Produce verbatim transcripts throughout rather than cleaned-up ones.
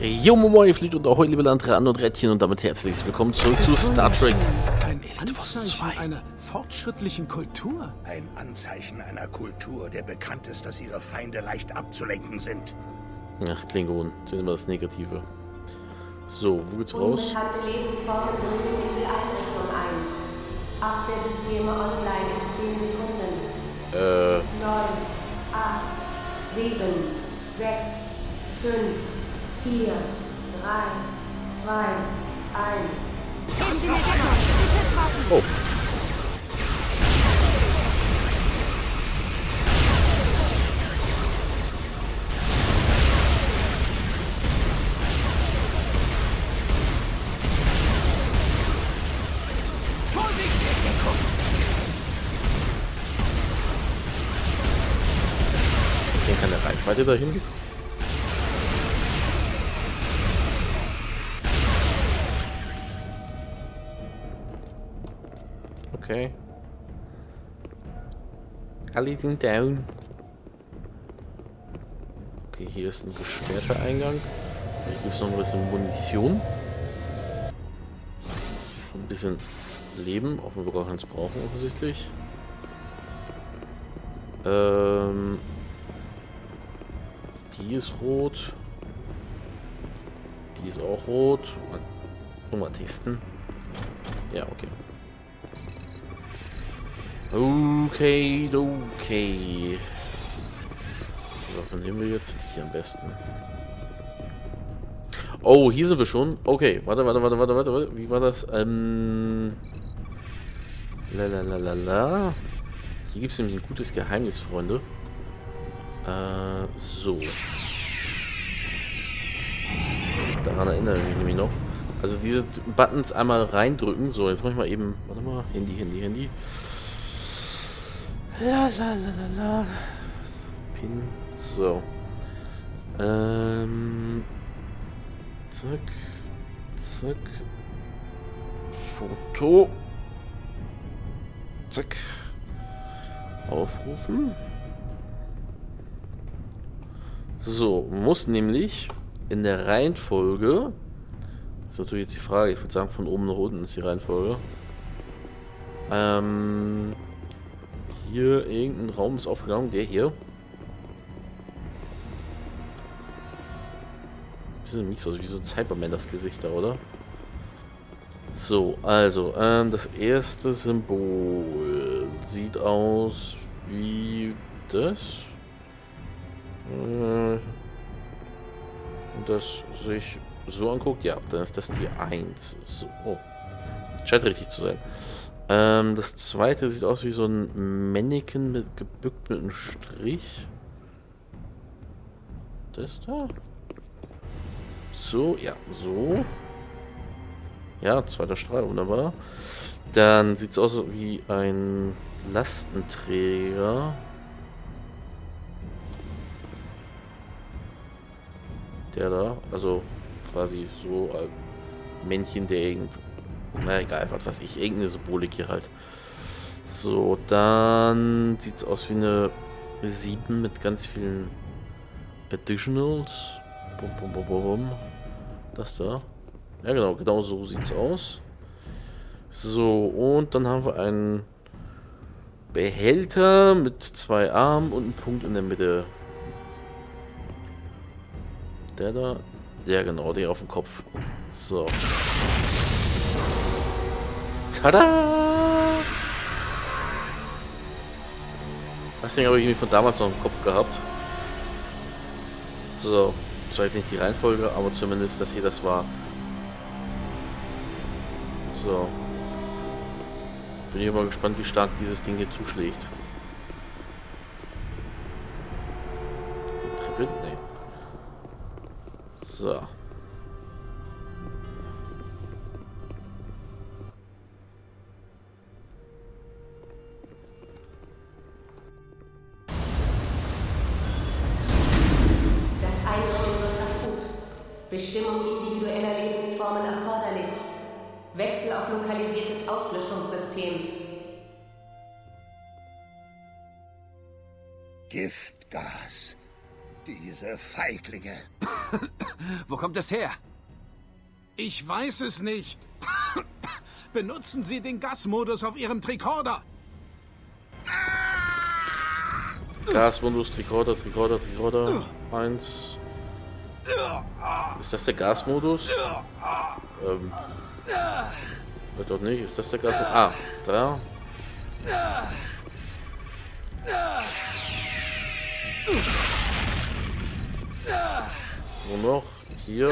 Jo, moin, fliegt und auch heute liebe Landräten und Rädchen und damit herzlich willkommen zurück zu Star Trek. Ein Anzeichen einer fortschrittlichen Kultur. Ein Anzeichen einer Kultur, der bekannt ist, dass ihre Feinde leicht abzulenken sind. Ach, Klingonen sind immer das Negative. So, wo geht's raus? Unbekannte Lebensformen dringen in die Einrichtung ein. Abwehrsysteme online in zehn Sekunden. Äh. neun, acht, sieben, sechs, fünf, vier, drei, zwei, eins. Oh. Hier keine Reichweite dahin. Okay. Alle sind down. Okay, hier ist ein gesperrter Eingang. Hier gibt es noch ein bisschen Munition. Ein bisschen Leben, auch wenn wir gar keins brauchen offensichtlich. Ähm, die ist rot. Die ist auch rot. Mal, mal testen. Ja, okay. Okay, okay. Was nehmen wir jetzt? Die hier am besten. Oh, hier sind wir schon. Okay, warte, warte, warte, warte, warte. Wie war das? Ähm. Lalalala. Hier gibt es nämlich ein gutes Geheimnis, Freunde. Äh, so. Daran erinnere ich mich nämlich noch. Also diese Buttons einmal reindrücken. So, jetzt mach ich mal eben. Warte mal. Handy, Handy, Handy. La la la la la. Pin. So. Ähm. Zack. Zack. Foto. Zack. Aufrufen. So, muss nämlich in der Reihenfolge. Das ist natürlich jetzt die Frage. Ich würde sagen, von oben nach unten ist die Reihenfolge. Ähm. Hier irgendein Raum ist aufgegangen, der hier. Bisschen mies aus, wie so ein Cyberman das Gesicht da, oder? So, also, ähm, das erste Symbol sieht aus wie das. Äh, und das sich so anguckt, ja, dann ist das die eins. So, oh. Scheint richtig zu sein. Ähm, das zweite sieht aus wie so ein Mannequin mit gebückt mit einem Strich. Das da? So, ja, so. Ja, zweiter Strahl, wunderbar. Dann sieht es aus wie ein Lastenträger. Der da, also quasi so ein Männchen, der irgendwie. Na egal, was weiß ich, irgendeine Symbolik hier halt. So, dann sieht es aus wie eine sieben mit ganz vielen Additionals. Bum, bum, bum, bum. Das da. Ja genau, genau so sieht es aus. So, und dann haben wir einen Behälter mit zwei Armen und einen Punkt in der Mitte. Der da. Ja genau, der auf dem Kopf. So. Tada! Das Ding habe ich irgendwie von damals noch im Kopf gehabt. So, das war jetzt nicht die Reihenfolge, aber zumindest, dass hier das war. So. Bin ich mal gespannt, wie stark dieses Ding hier zuschlägt. So, Treppe? Nee. So. Bestimmung individueller Lebensformen erforderlich. Wechsel auf lokalisiertes Auslöschungssystem. Giftgas. Diese Feiglinge. Wo kommt das her? Ich weiß es nicht. Benutzen Sie den Gasmodus auf Ihrem Tricorder. Gasmodus, Tricorder, Tricorder, Tricorder. Eins. Ist das der Gasmodus? Ähm. Wird doch nicht. Ist das der Gasmodus? Ah, da. Wo noch? Hier.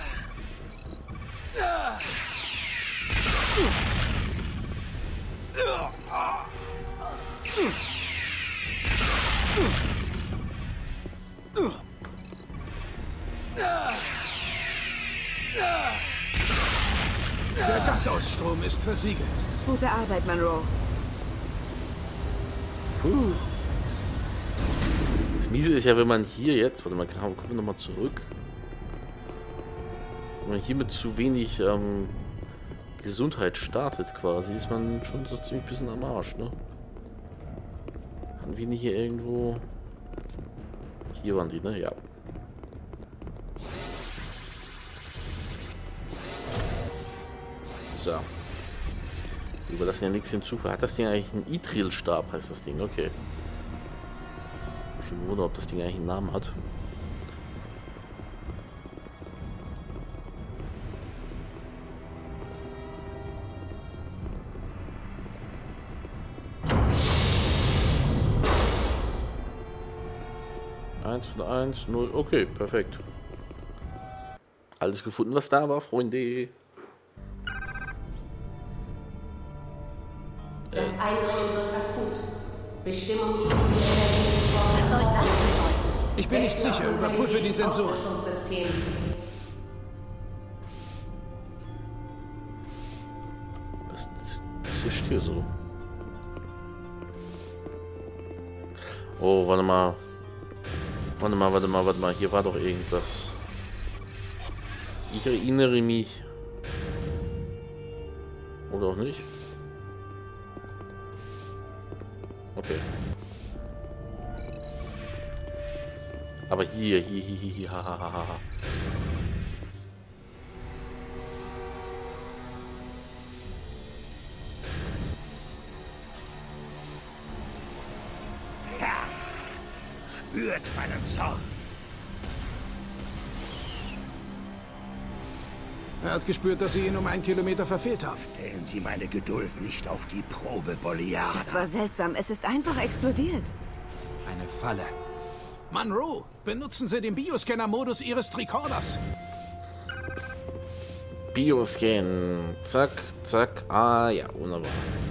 Der Gasausstrom ist versiegelt. Gute Arbeit, Monroe. Puh. Das Miese ist ja, wenn man hier jetzt, warte mal, kommen wir nochmal zurück. Wenn man hier mit zu wenig ähm, Gesundheit startet quasi, ist man schon so ziemlich ein bisschen am Arsch, ne? Haben wir nicht hier irgendwo... Hier waren die, ne? Ja. So. Wir überlassen ja nichts dem Zufall. Hat das Ding eigentlich einen Ithril-Stab, heißt das Ding? Okay. Schon gewundert, ob das Ding eigentlich einen Namen hat. eins von eins, null. Okay, perfekt. Alles gefunden, was da war, Freunde. Das Eindringen wird akut. Bestimmung gegen die Energie. Was soll das bedeuten? Ich bin nicht sicher. Überprüfe die Sensoren. Auslöschungssystem. Was, was ist hier so? Oh, warte mal. Warte mal, warte mal, warte mal. Hier war doch irgendwas. Ich erinnere mich. Oder auch nicht? Okay. Aber hier, hier, hier, hier, hier, ha, ha, ha, ha. Spürt meinen Zorn. Er hat gespürt, dass Sie ihn um einen Kilometer verfehlt haben. Stellen Sie meine Geduld nicht auf die Probe, Boliana. Das war seltsam. Es ist einfach explodiert. Eine Falle. Monroe, benutzen Sie den Bioscanner-Modus Ihres Tricorders. Bioscan. Zack, zack. Ah, ja, wunderbar.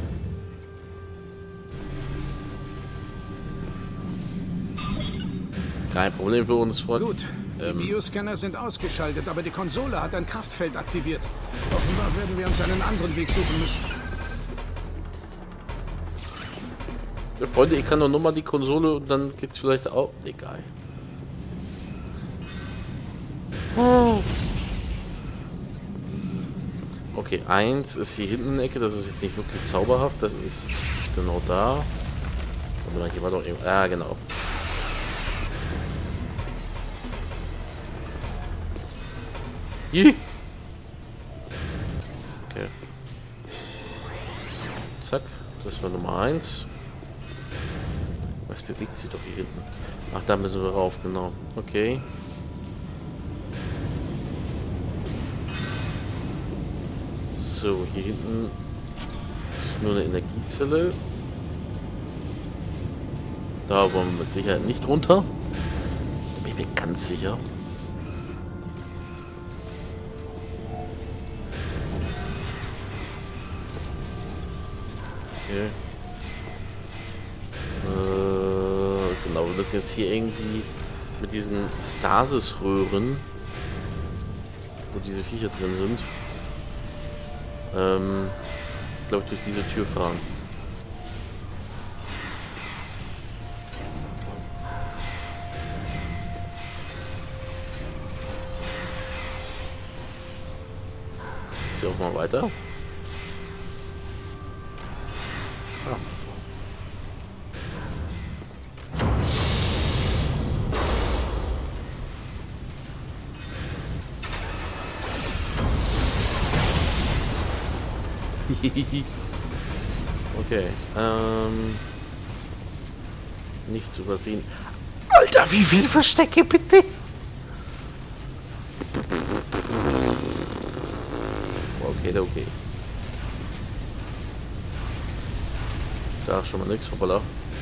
Kein Problem für uns, Freunde. Gut, die Ähm. Bioscanner sind ausgeschaltet, aber die Konsole hat ein Kraftfeld aktiviert. Offenbar werden wir uns einen anderen Weg suchen müssen. Ja, Freunde, ich kann doch nur mal die Konsole und dann geht's vielleicht auch. Egal. Okay, eins ist hier hinten in der Ecke, das ist jetzt nicht wirklich zauberhaft, das ist genau da. Warte mal, hier war doch irgendwo. Ah, genau. Hier. Okay. Zack, das war Nummer eins. Was bewegt sich doch hier hinten? Ach, da müssen wir rauf, genau. Okay. So, hier hinten ist nur eine Energiezelle. Da wollen wir mit Sicherheit nicht runter. Da bin ich mir ganz sicher. Okay. Äh, genau, wir müssen jetzt hier irgendwie mit diesen Stasis-Röhren, wo diese Viecher drin sind, ähm, glaube ich, durch diese Tür fahren. Hier auch mal weiter. Ah. Okay, ähm... nichts übersehen. Alter, wie viel Verstecke, bitte? Okay, okay. Da ist schon mal nichts, hoppala.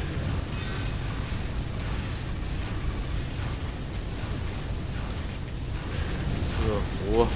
So, oh.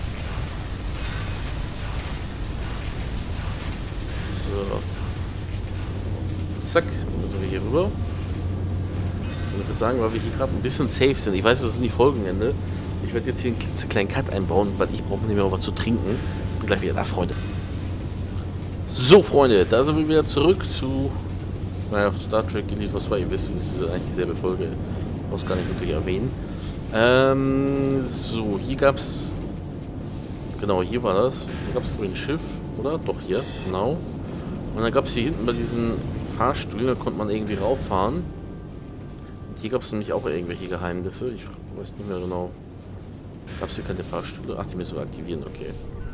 So. Zack, dann müssen wir hier rüber. Und ich würde sagen, weil wir hier gerade ein bisschen safe sind. Ich weiß, das ist nicht Folgenende. Ich werde jetzt hier einen klitzekleinen Cut einbauen, weil ich brauche nämlich auch was zu trinken. Bin gleich wieder da, Freunde. So, Freunde, da sind wir wieder zurück zu naja, Star Trek Elite Force zwei. Ihr wisst, es ist eigentlich dieselbe Folge. Ich muss gar nicht wirklich erwähnen. Ähm, so, hier gab es... Genau, hier war das. Hier gab es ein Schiff, oder? Doch, hier, genau. Und dann gab es hier hinten bei diesen Fahrstühlen, da konnte man irgendwie rauffahren. Und hier gab es nämlich auch irgendwelche Geheimnisse. Ich weiß nicht mehr genau. Gab es hier keine Fahrstühle? Ach, die müssen wir aktivieren, okay.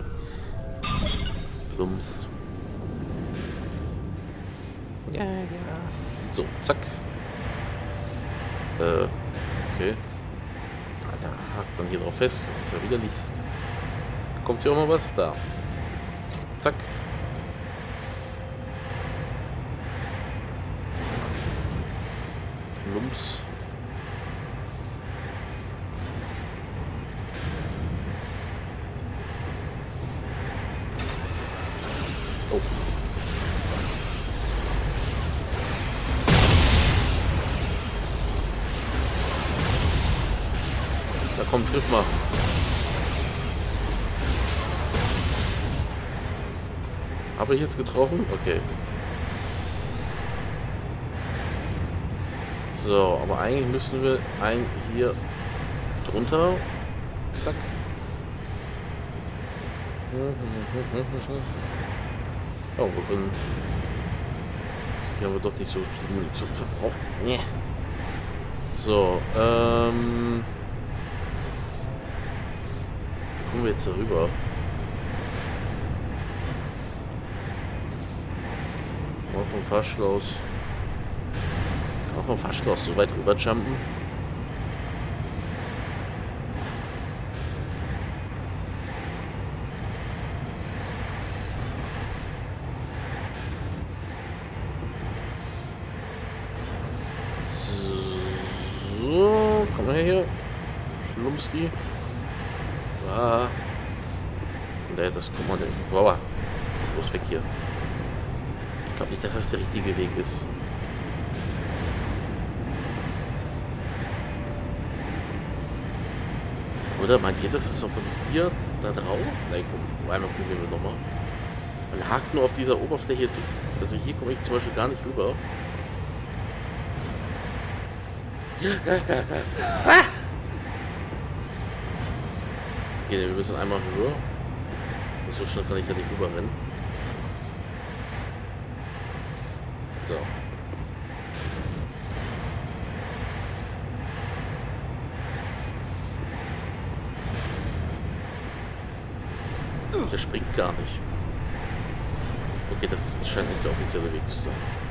Plumps. Ja, ja. So, zack. Äh, okay. Da hakt man hier drauf fest, das ist ja widerlichst. Kommt hier auch mal was? Da. Zack. Plumps. Oh. Da kommt, triff mal. Habe ich jetzt getroffen? Okay. So, aber eigentlich müssen wir ein hier drunter. Zack. Oh, wir können. Hier haben wir doch nicht so viel Munition verbraucht. Nee. So, ähm. Wie kommen wir jetzt darüber? Auch vom Fahrschloss. Auch vom Fahrschloss so weit rüber jumpen. So, komm mal her. Schlumski. Ah. Nee, das kommt man denn. Wow. Los weg hier. Ich glaube nicht, dass das der richtige Weg ist. Oder meint ihr, das ist noch von hier da drauf? Nein, komm, einmal probieren wir nochmal. Man hakt nur auf dieser Oberfläche. Also hier komme ich zum Beispiel gar nicht rüber. Ah! Okay, wir müssen einmal höher. So schnell kann ich ja nicht rüberrennen. So. Der springt gar nicht. Okay, das scheint nicht der offizielle Weg zu sein.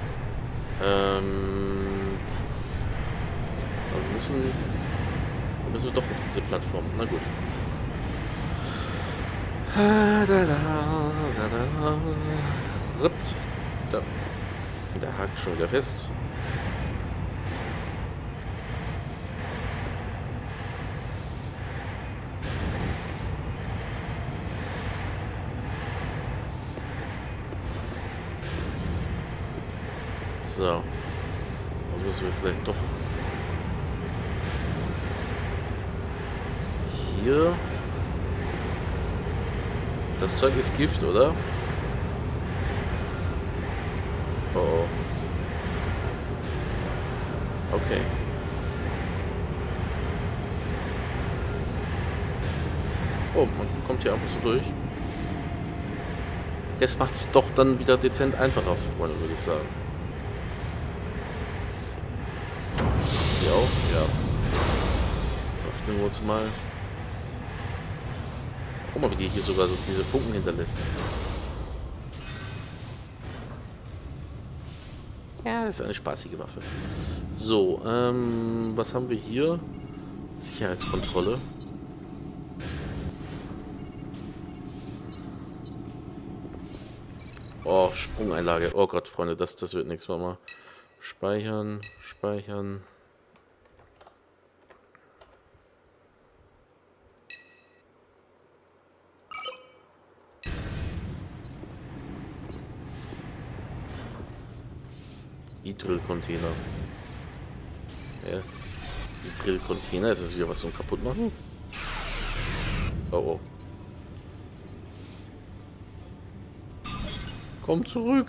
Ähm. Aber wir müssen. Wir müssen doch auf diese Plattform. Na gut. Da, da, da, da. Da. Der hakt schon wieder fest. So. Also müssen wir vielleicht doch hier. Das Zeug ist Gift, oder? Oh oh. Okay. Oh, man kommt hier einfach so durch. Das macht's doch dann wieder dezent einfacher, Freunde, würde ich sagen. Hier auch? Ja. Öffnen wir uns mal. Guck mal, wie die hier sogar so diese Funken hinterlässt. Ja, das ist eine spaßige Waffe. So, ähm, was haben wir hier? Sicherheitskontrolle. Oh, Sprungeinlage. Oh Gott, Freunde, das, das wird nichts. Mal speichern, speichern. I-Drill-Container. Ja. I-Drill-Container, ist das wieder was zum kaputt machen? Oh oh. Komm zurück.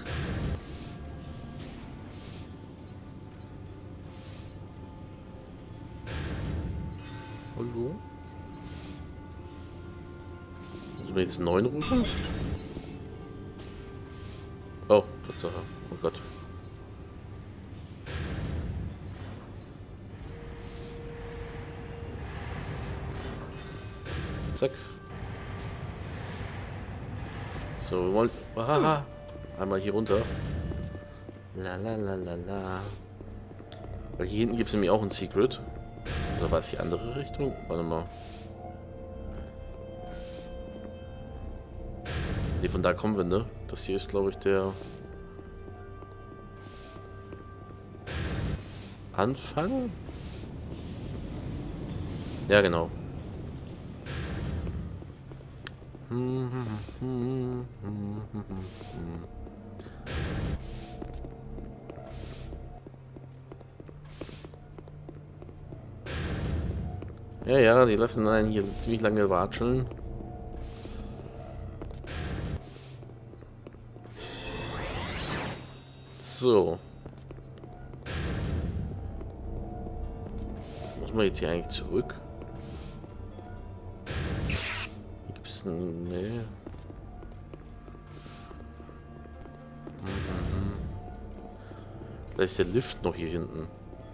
Hallo? Müssen wir jetzt einen neuen rufen? Oh, Tatsache. Oh Gott. Zack. So, wir wollen... Aha. Einmal hier runter. La la la la la. Weil hier hinten gibt es nämlich auch ein Secret. Oder war es die andere Richtung? Warte mal. Ne, von da kommen wir, ne? Das hier ist, glaube ich, der... Anfang? Ja, genau. Ja, ja, die lassen einen hier ziemlich lange watscheln. So. Muss man jetzt hier eigentlich zurück? Hier gibt es ein... Nee. Mhm. Da ist der Lift noch hier hinten.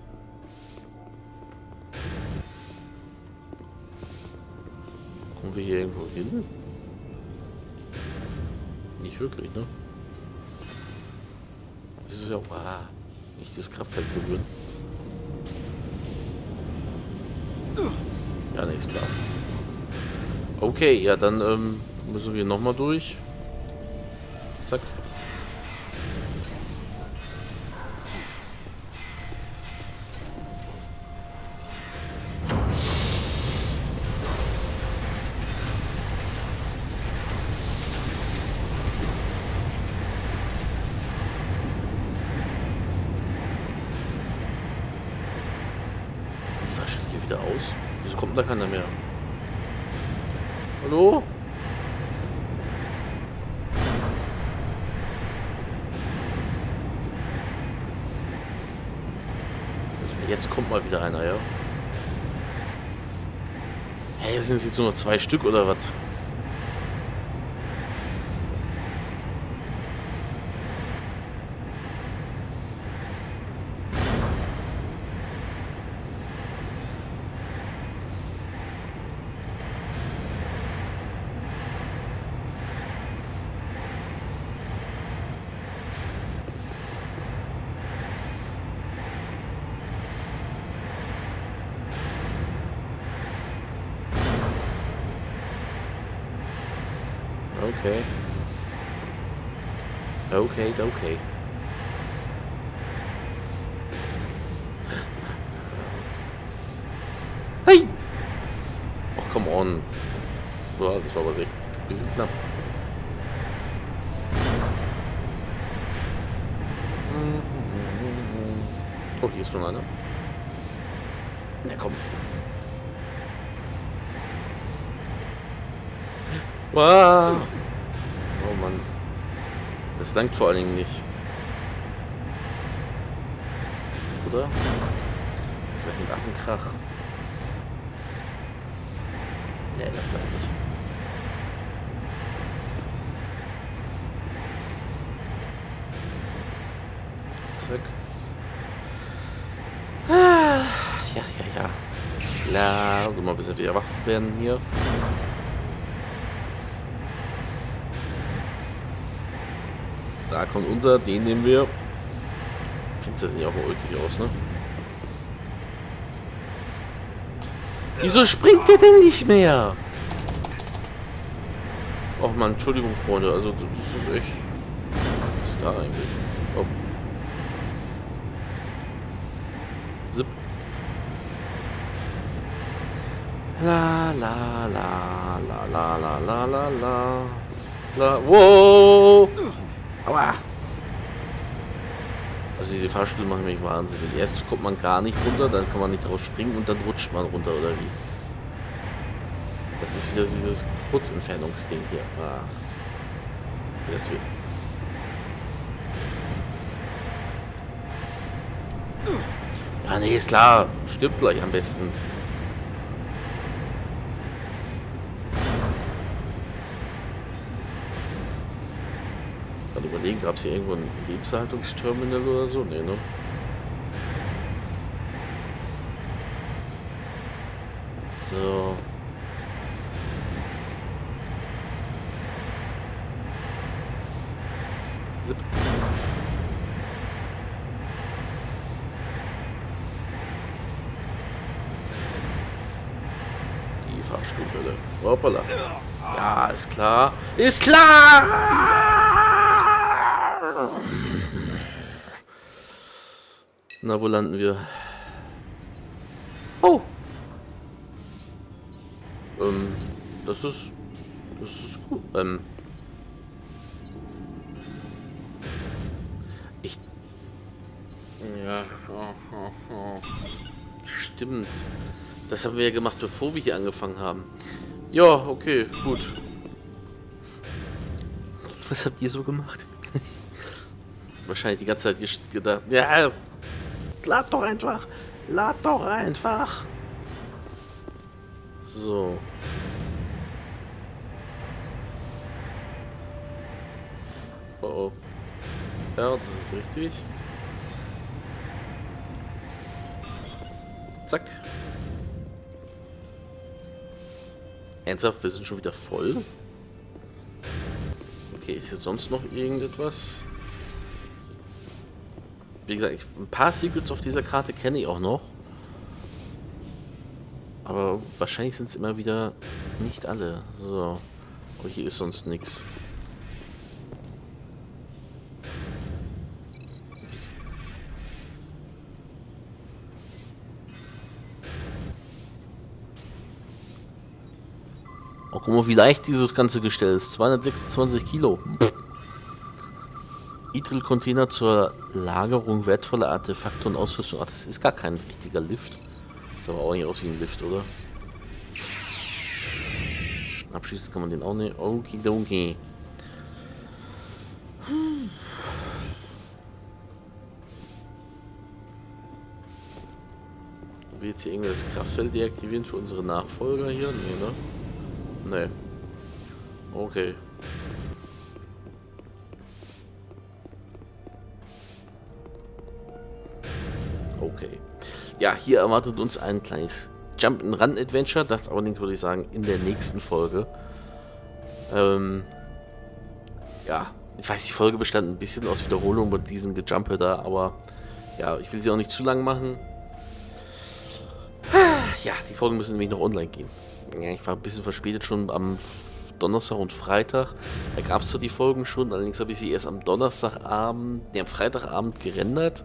Kommen wir hier irgendwo hin? Nicht wirklich, ne? Das ist ja auch... Ah, nicht das Kraftfeld berühren. Ja, ne, ist klar. Okay, ja, dann ähm, müssen wir nochmal durch. Zack. Aus. Wieso kommt da keiner mehr? Hallo? Jetzt kommt mal wieder einer, ja? Hey, sind es jetzt nur noch zwei Stück oder was? Okay. Okay, okay. Hey! Oh, come on. Ja, das war aber echt ein bisschen knapp. Oh, hier ist schon einer. Na komm. Wow. Oh Mann. Das langt vor allen Dingen nicht. Oder? Vielleicht ein Affenkrach. Nee, das langt nicht. Zack. Ah, ja, ja, ja. Klar, so mal ein bisschen wieder wach werden hier. Da kommt unser, den nehmen wir. Fenster sehen ja auch mal ulkig aus, ne? Wieso springt der denn nicht mehr? Och man, Entschuldigung, Freunde, also das ist echt... Was ist da eigentlich? Oh. Zip. La la la la la la la la la la. Wow! Aua! Also diese Fahrstühle machen mich wahnsinnig. Erst kommt man gar nicht runter, dann kann man nicht drauf springen und dann rutscht man runter, oder wie? Das ist wieder dieses Kurzentfernungsding hier. Ah. Das wird. Ja, nee, ist klar. Stirbt gleich am besten. Dann überlegen, gab es hier irgendwo ein Lebenserhaltungsterminal oder so? Nee, ne? So. Zip. Die Fahrstuhlhölle. Hoppala. Ja, ist klar. Ist klar! Na, wo landen wir? Oh! Ähm, das ist... Das ist gut. Ähm... Ich... Ja... Stimmt. Das haben wir ja gemacht, bevor wir hier angefangen haben. Ja, okay, gut. Was habt ihr so gemacht? Wahrscheinlich die ganze Zeit gedacht, ja, lad doch einfach, lad doch einfach. So. Oh oh. Ja, das ist richtig. Zack. Ernsthaft, wir sind schon wieder voll? Okay, ist jetzt sonst noch irgendetwas? Wie gesagt, ich, ein paar Secrets auf dieser Karte kenne ich auch noch. Aber wahrscheinlich sind es immer wieder nicht alle. So. Aber hier ist sonst nichts. Oh, guck mal, wie leicht dieses ganze Gestell ist. zweihundertsechsundzwanzig Kilo. Idril-Container zur Lagerung wertvoller Artefakte und Ausrüstung. Ach, das ist gar kein richtiger Lift. Ist aber auch nicht aus wie ein Lift, oder? Abschließend kann man den auch nicht. Okay, okay. Wir jetzt hier irgendwie das Kraftfeld deaktivieren für unsere Nachfolger hier? Nee, ne? Nee. Okay. Okay. Ja, hier erwartet uns ein kleines Jump-and-Run-Adventure. Das allerdings würde ich sagen in der nächsten Folge. Ähm. Ja, ich weiß, die Folge bestand ein bisschen aus Wiederholung mit diesem Gejumpe da, aber ja, ich will sie auch nicht zu lang machen. Ja, die Folgen müssen nämlich noch online gehen. Ja, ich war ein bisschen verspätet schon am Donnerstag und Freitag. Da gab es zwar die Folgen schon, allerdings habe ich sie erst am Donnerstagabend, ne, am Freitagabend gerendert.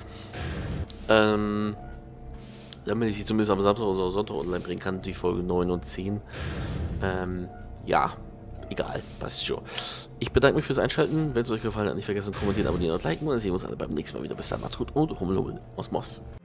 Ähm, damit ich sie zumindest am Samstag oder Sonntag online bringen kann, die Folge neun und zehn. Ähm, ja, egal, passt schon. Ich bedanke mich fürs Einschalten. Wenn es euch gefallen hat, nicht vergessen, kommentieren, abonnieren und liken. Und dann sehen wir uns alle beim nächsten Mal wieder. Bis dann, macht's gut und Hummel, Hummel aus Moss.